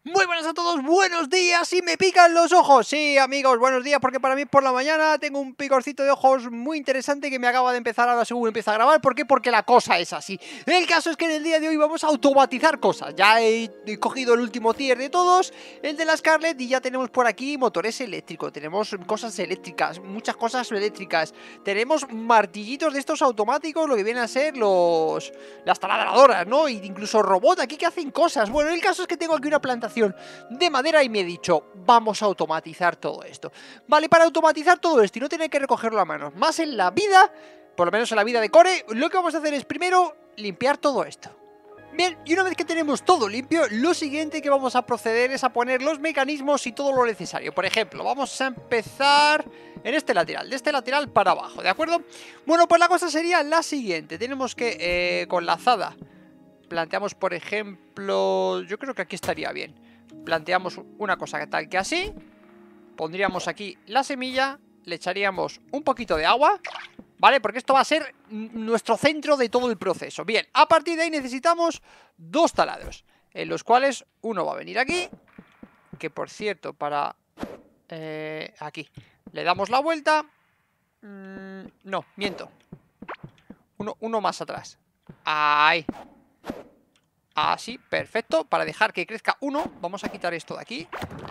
Muy buenas a todos, buenos días y me pican los ojos. Sí, amigos, buenos días, porque para mí por la mañana tengo un picorcito de ojos muy interesante que me acaba de empezar ahora según empieza a grabar. ¿Por qué? Porque la cosa es así. El caso es que en el día de hoy vamos a automatizar cosas. Ya he cogido el último tier de todos, el de la Scarlett, y ya tenemos por aquí motores eléctricos, tenemos cosas eléctricas, muchas cosas eléctricas. Tenemos martillitos de estos automáticos, lo que vienen a ser las taladradoras, ¿no? E incluso robots aquí que hacen cosas. Bueno, el caso es que tengo aquí una plantación de madera y me he dicho, vamos a automatizar todo esto. Vale, para automatizar todo esto y no tener que recogerlo a mano, más en la vida, por lo menos en la vida de Core, lo que vamos a hacer es primero limpiar todo esto. Bien, y una vez que tenemos todo limpio, lo siguiente que vamos a proceder es a poner los mecanismos y todo lo necesario. Por ejemplo, vamos a empezar en este lateral, de este lateral para abajo, ¿de acuerdo? Bueno, pues la cosa sería la siguiente. Tenemos que, con la azada, planteamos, por ejemplo, yo creo que aquí estaría bien. Planteamos una cosa que tal que así. Pondríamos aquí la semilla, le echaríamos un poquito de agua, ¿vale? Porque esto va a ser nuestro centro de todo el proceso. Bien, a partir de ahí necesitamos dos taladros, en los cuales uno va a venir aquí, que por cierto, para... aquí, le damos la vuelta. No, miento. Uno más atrás. Ahí. Así, perfecto. Para dejar que crezca uno, vamos a quitar esto de aquí.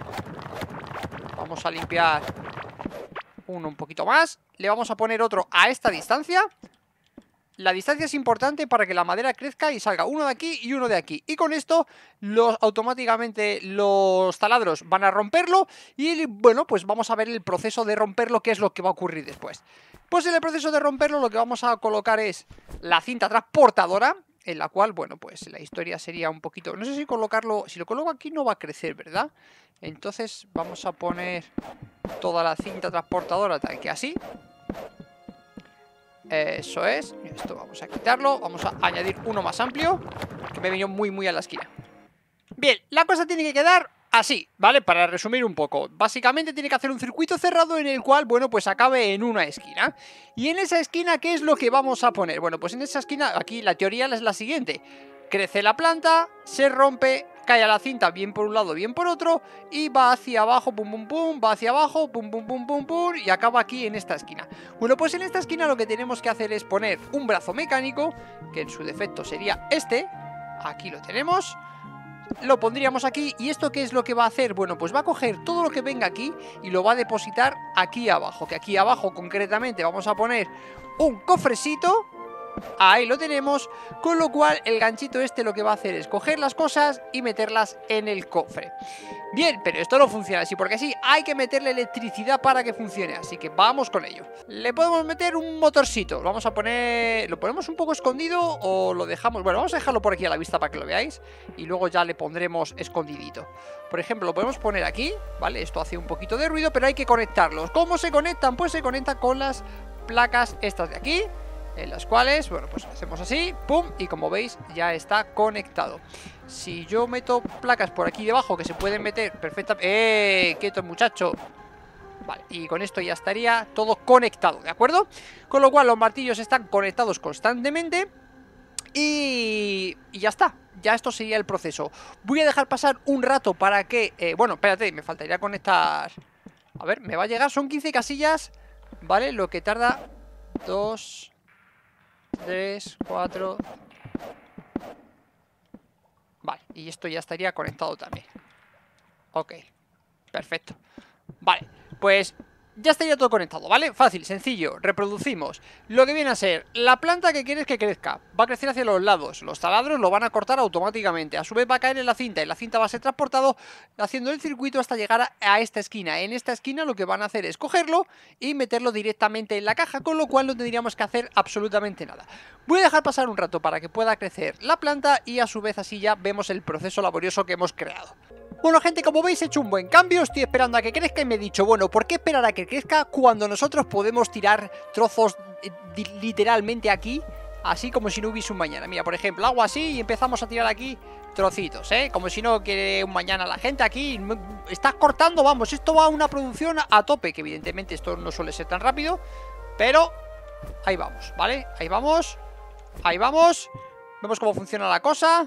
Vamos a limpiar uno un poquito más. Le vamos a poner otro a esta distancia. La distancia es importante para que la madera crezca y salga uno de aquí y uno de aquí. Y con esto automáticamente los taladros van a romperlo. Y bueno, pues vamos a ver el proceso de romperlo, qué es lo que va a ocurrir después. Pues en el proceso de romperlo lo que vamos a colocar es la cinta transportadora, en la cual, bueno, pues la historia sería un poquito... No sé si colocarlo... Si lo coloco aquí no va a crecer, ¿verdad? Entonces vamos a poner toda la cinta transportadora tal que así. Eso es. Esto vamos a quitarlo. Vamos a añadir uno más amplio, que me vino muy a la esquina. Bien, la cosa tiene que quedar así, ¿vale? Para resumir un poco, básicamente tiene que hacer un circuito cerrado en el cual, bueno, pues acabe en una esquina. Y en esa esquina, ¿qué es lo que vamos a poner? Bueno, pues en esa esquina, aquí la teoría es la siguiente. Crece la planta, se rompe, cae a la cinta bien por un lado, bien por otro, y va hacia abajo, pum pum pum, va hacia abajo, pum pum pum pum pum, y acaba aquí en esta esquina. Bueno, pues en esta esquina lo que tenemos que hacer es poner un brazo mecánico, que en su defecto sería este. Aquí lo tenemos. Lo pondríamos aquí, y ¿esto qué es lo que va a hacer? Bueno, pues va a coger todo lo que venga aquí y lo va a depositar aquí abajo, que aquí abajo concretamente vamos a poner un cofrecito. Ahí lo tenemos, con lo cual el ganchito este lo que va a hacer es coger las cosas y meterlas en el cofre. Bien, pero esto no funciona así porque sí, hay que meterle electricidad para que funcione, así que vamos con ello. Le podemos meter un motorcito, vamos a poner... ¿Lo ponemos un poco escondido o lo dejamos? Bueno, vamos a dejarlo por aquí a la vista para que lo veáis y luego ya le pondremos escondidito. Por ejemplo, lo podemos poner aquí, ¿vale? Esto hace un poquito de ruido, pero hay que conectarlos. ¿Cómo se conectan? Pues se conectan con las placas estas de aquí, en las cuales, bueno, pues hacemos así, pum, y como veis ya está conectado. Si yo meto placas por aquí debajo que se pueden meter perfectamente... ¡Quieto, muchacho! Vale, y con esto ya estaría todo conectado, ¿de acuerdo? Con lo cual los martillos están conectados constantemente y ya está. Ya esto sería el proceso. Voy a dejar pasar un rato para que... bueno, espérate, me faltaría conectar... A ver, me va a llegar, son 15 casillas, ¿vale? Lo que tarda 2... 3, 4. Vale, y esto ya estaría conectado también. Ok, perfecto. Vale, pues ya estaría todo conectado, ¿vale? Fácil, sencillo, reproducimos. Lo que viene a ser, la planta que quieres que crezca va a crecer hacia los lados. Los taladros lo van a cortar automáticamente. A su vez va a caer en la cinta y la cinta va a ser transportado haciendo el circuito hasta llegar a esta esquina. En esta esquina lo que van a hacer es cogerlo y meterlo directamente en la caja, con lo cual no tendríamos que hacer absolutamente nada. Voy a dejar pasar un rato para que pueda crecer la planta y a su vez así ya vemos el proceso laborioso que hemos creado. Bueno, gente, como veis he hecho un buen cambio, estoy esperando a que crezca y me he dicho, bueno, ¿por qué esperar a que crezca cuando nosotros podemos tirar trozos literalmente aquí, así como si no hubiese un mañana? Mira, por ejemplo, hago así y empezamos a tirar aquí trocitos, como si no quiere un mañana la gente aquí. Estás cortando, vamos, esto va a una producción a tope, que evidentemente esto no suele ser tan rápido, pero ahí vamos, ¿vale? Ahí vamos, vemos cómo funciona la cosa.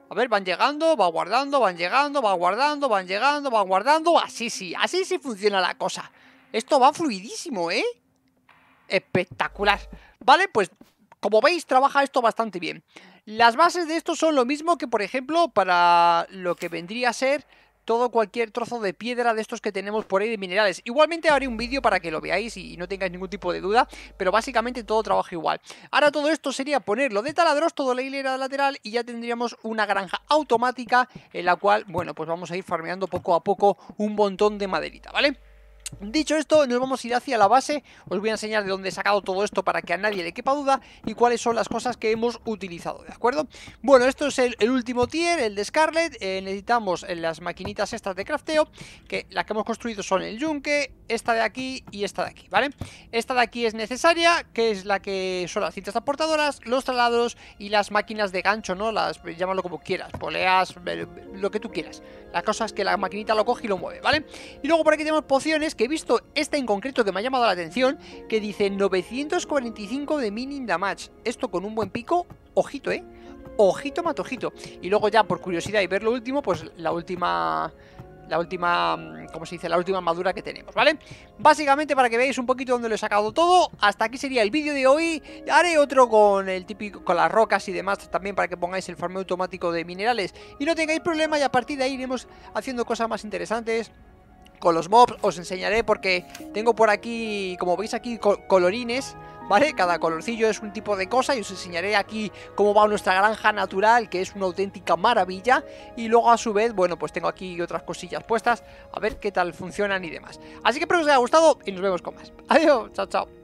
A ver, van llegando, va guardando, van llegando, va guardando, van llegando, van guardando. Así sí funciona la cosa. Esto va fluidísimo, ¿eh? Espectacular. Vale, pues como veis trabaja esto bastante bien. Las bases de esto son lo mismo que, por ejemplo, para lo que vendría a ser cualquier trozo de piedra de estos que tenemos por ahí de minerales. Igualmente haré un vídeo para que lo veáis y no tengáis ningún tipo de duda, pero básicamente todo trabaja igual. Ahora todo esto sería ponerlo de taladros, toda la hilera lateral, y ya tendríamos una granja automática en la cual, bueno, pues vamos a ir farmeando poco a poco un montón de maderita, ¿vale? Dicho esto, nos vamos a ir hacia la base. Os voy a enseñar de dónde he sacado todo esto para que a nadie le quepa duda y cuáles son las cosas que hemos utilizado, ¿de acuerdo? Bueno, esto es el último tier, el de Scarlet. Necesitamos las maquinitas estas de crafteo, que las que hemos construido son el yunque, esta de aquí y esta de aquí, ¿vale? Esta de aquí es necesaria, que es la que son las cintas transportadoras, los taladros y las máquinas de gancho, ¿no? Llámalo como quieras, poleas, lo que tú quieras. La cosa es que la maquinita lo coge y lo mueve, ¿vale? Y luego por aquí tenemos pociones, que he visto esta en concreto que me ha llamado la atención, que dice 945 de mining damage. Esto con un buen pico, ojito, ojito matojito. Y luego ya por curiosidad y ver lo último, pues la última, ¿cómo se dice? La última armadura que tenemos, ¿vale? Básicamente para que veáis un poquito dónde lo he sacado todo. Hasta aquí sería el vídeo de hoy. Haré otro con el típico, con las rocas y demás, también para que pongáis el farmeo automático de minerales y no tengáis problema, y a partir de ahí iremos haciendo cosas más interesantes. Con los mobs os enseñaré, porque tengo por aquí, como veis aquí, colorines, ¿vale? Cada colorcillo es un tipo de cosa y os enseñaré aquí cómo va nuestra granja natural, que es una auténtica maravilla. Y luego a su vez, bueno, pues tengo aquí otras cosillas puestas, a ver qué tal funcionan y demás. Así que espero que os haya gustado y nos vemos con más. Adiós, chao, chao.